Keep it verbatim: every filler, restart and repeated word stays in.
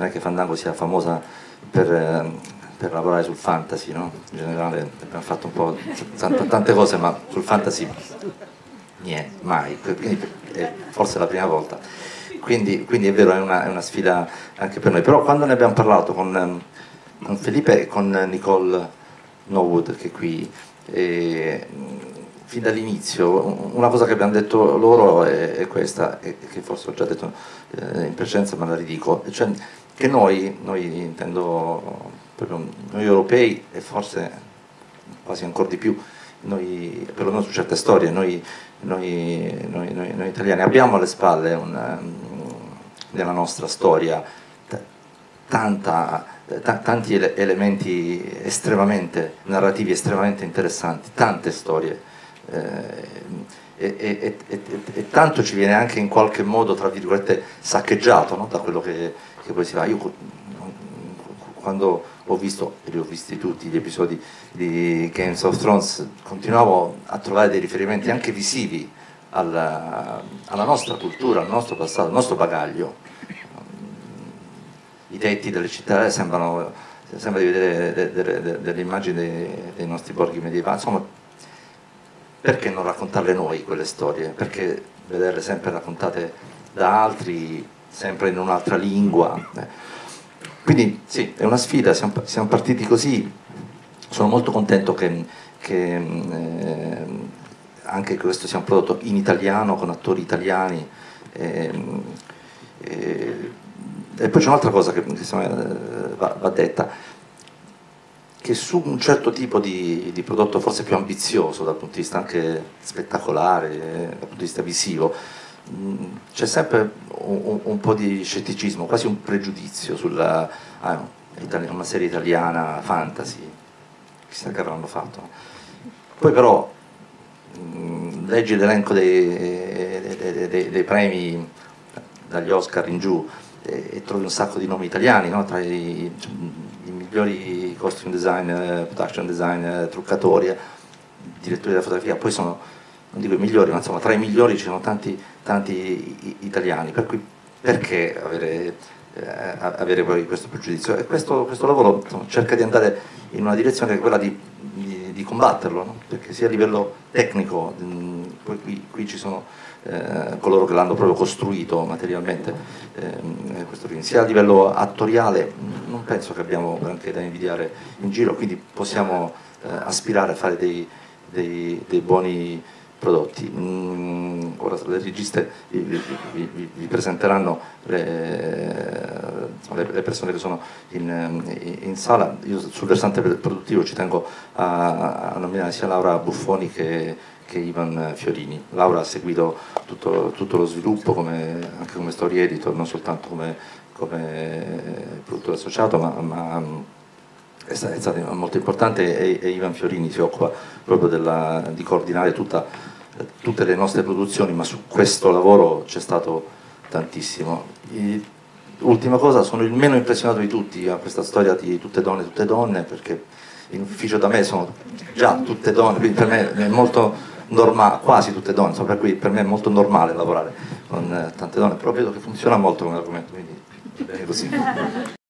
non è che Fandango sia famosa per, eh, per lavorare sul fantasy, no? In generale abbiamo fatto un po' tante, tante cose, ma sul fantasy niente, mai, quindi è forse la prima volta. Quindi, quindi è vero, è una, è una sfida anche per noi. Però quando ne abbiamo parlato con, con Felipe e con Nicole Norwood, che è qui, e, fin dall'inizio, una cosa che abbiamo detto loro è, è questa, e che forse ho già detto eh, in precedenza, ma la ridico, cioè che noi, noi intendo proprio noi europei e forse quasi ancora di più, noi, perlomeno su certe storie, noi, noi, noi, noi, noi italiani abbiamo alle spalle una, nella nostra storia tanta, tanti ele elementi estremamente narrativi, estremamente interessanti, tante storie. Eh, e, e, e, e tanto ci viene anche in qualche modo, tra virgolette, saccheggiato, no? Da quello che, che poi si fa. Io quando ho visto, e li ho visti tutti gli episodi di Games of Thrones, continuavo a trovare dei riferimenti anche visivi alla, alla nostra cultura, al nostro passato, al nostro bagaglio. I tetti delle città sembrano, sembra di vedere delle, delle, delle immagini dei, dei nostri borghi medievali. Insomma, perché non raccontarle noi quelle storie? Perché vederle sempre raccontate da altri, sempre in un'altra lingua? Quindi sì, è una sfida, siamo, siamo partiti così. Sono molto contento che, che eh, anche questo sia un prodotto in italiano, con attori italiani. Eh, eh, e poi c'è un'altra cosa che, che va, va detta, che su un certo tipo di, di prodotto forse più ambizioso dal punto di vista anche spettacolare, dal punto di vista visivo, c'è sempre un, un po' di scetticismo, quasi un pregiudizio sulla ah, una serie italiana fantasy, chissà che avranno fatto. Poi però mh, leggi l'elenco dei, dei, dei, dei premi dagli Oscar in giù e, e trovi un sacco di nomi italiani, no? Tra i, i migliori costume design, production design, truccatori, direttori della fotografia, poi sono, non dico i migliori, ma insomma tra i migliori ci sono tanti, tanti italiani, per cui perché avere, eh, avere poi questo pregiudizio? E questo, questo lavoro insomma, cerca di andare in una direzione che è quella di, di, di combatterlo, no? Perché sia a livello tecnico, mh, poi qui, qui ci sono eh, coloro che l'hanno proprio costruito materialmente, eh, questo film, sia a livello attoriale, non penso che abbiamo granché da invidiare in giro, quindi possiamo eh, aspirare a fare dei, dei, dei buoni prodotti. Mm, ora le registe vi, vi, vi, vi presenteranno le, le persone che sono in, in sala. Io sul versante produttivo ci tengo a, a nominare sia Laura Buffoni che, che Ivan Fiorini. Laura ha seguito tutto, tutto lo sviluppo come, anche come story editor, non soltanto come, come produttore associato, ma, ma è stato molto importante, e, e Ivan Fiorini si occupa proprio della, di coordinare tutta, tutte le nostre produzioni, ma su questo lavoro c'è stato tantissimo. I, ultima cosa, sono il meno impressionato di tutti a questa storia di tutte donne, tutte donne, perché in ufficio da me sono già tutte donne, quindi per me è molto normale, quasi tutte donne, insomma, per cui per me è molto normale lavorare con eh, tante donne, però vedo che funziona molto come argomento, quindi bene così.